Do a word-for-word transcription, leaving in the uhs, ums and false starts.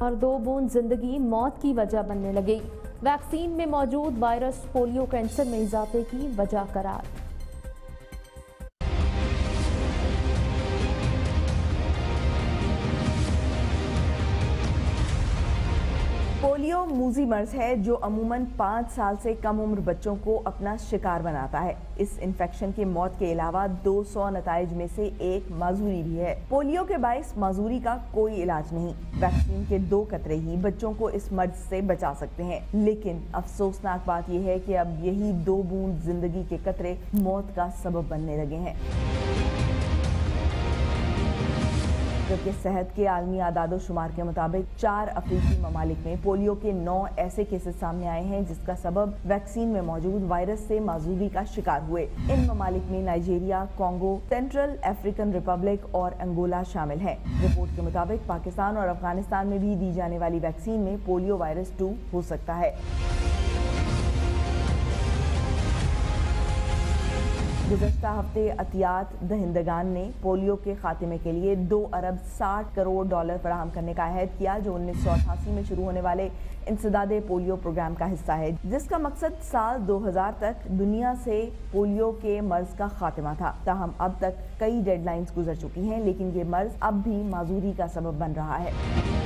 اور दो बूंद जिंदगी मौत की वजह बनने लगी। वैक्सीन में मौजूद वायरस पोलियो कैंसर में इजाफे की वजह करार। पोलियो मूजी मर्ज है जो अमूमन पाँच साल से कम उम्र बच्चों को अपना शिकार बनाता है। इस इन्फेक्शन के मौत के अलावा दो सौ नताइज में से एक माजूरी भी है। पोलियो के बाइस माजूरी का कोई इलाज नहीं। वैक्सीन के दो कतरे ही बच्चों को इस मर्ज से बचा सकते हैं, लेकिन अफसोसनाक बात यह है कि अब यही दो बूंद जिंदगी के कतरे मौत का सबब बनने लगे हैं। जबकि सेहत के आलमी आदादो शुमार के मुताबिक चार अफ्रीकी ममालिक में पोलियो के नौ ऐसे केसेस सामने आए हैं जिसका सबब वैक्सीन में मौजूद वायरस से माजूरी का शिकार हुए। इन ममालिक में Nigeria, Congo, Central African Republic और अंगोला शामिल हैं। रिपोर्ट के मुताबिक पाकिस्तान और अफगानिस्तान में भी दी जाने वाली वैक्सीन में पोलियो वायरस टू हो सकता है। गुज़श्ता हफ्ते अतियात दहिंदगान ने पोलियो के खात्मे के लिए दो अरब साठ करोड़ डॉलर फराहम करने का अहद किया, जो उन्नीस सौ अठासी में शुरू होने वाले इंसदादे पोलियो प्रोग्राम का हिस्सा है, जिसका मकसद साल दो हज़ार तक दुनिया से पोलियो के मर्ज का खात्मा था। ताहम अब तक कई डेडलाइंस गुजर चुकी हैं, लेकिन ये मर्ज अब भी माजूरी का सबब बन रहा है।